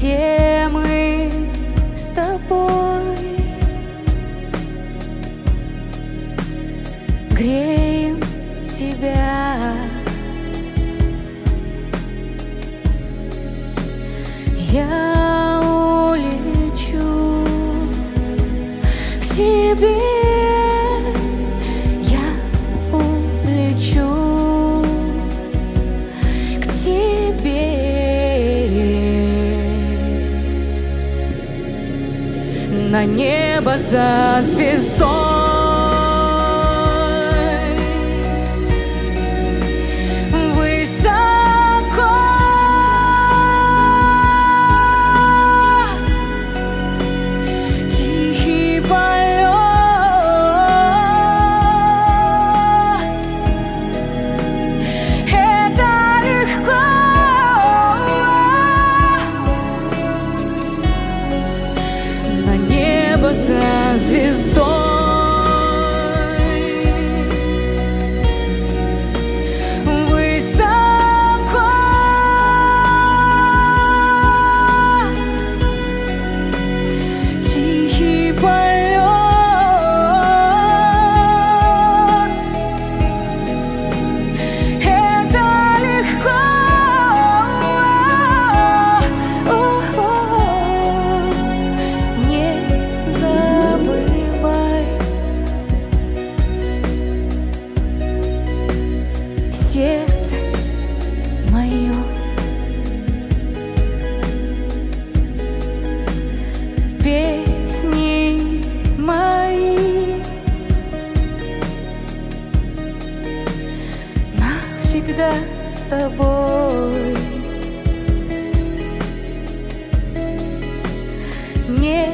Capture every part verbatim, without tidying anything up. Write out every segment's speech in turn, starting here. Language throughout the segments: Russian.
где мы с тобой греем себя. Я улечу в себе, я улечу к тебе. На небо за звездой, высоко, тихий полет. Это легко, на небо за звездой, высоко, тихий полет. Это легко, не забывай. Сердце мое, песни мои навсегда с тобой. Не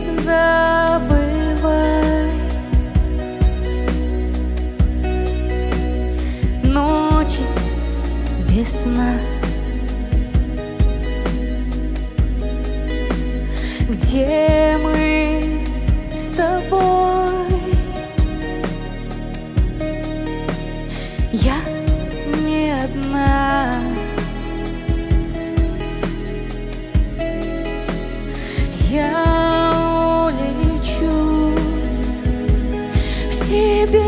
забывай. Ночи без сна, где мы с тобой. Я не одна. Я улечу в себе,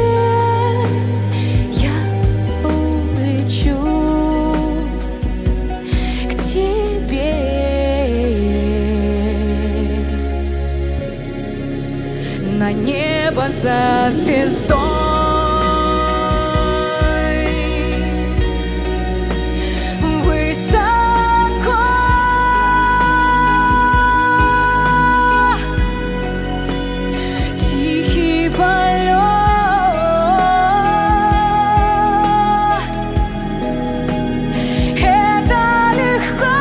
я улечу к тебе. На небо за звездой, высоко, тихий полет. Это легко,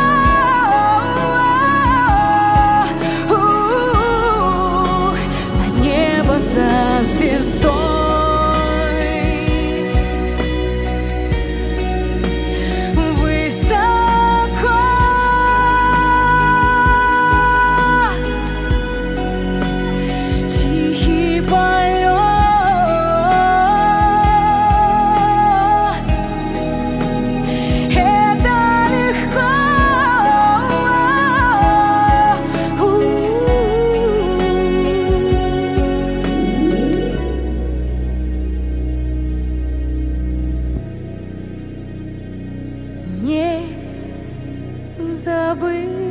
на небо за звездой, высоко, тихий полет. Это легко, не забывай.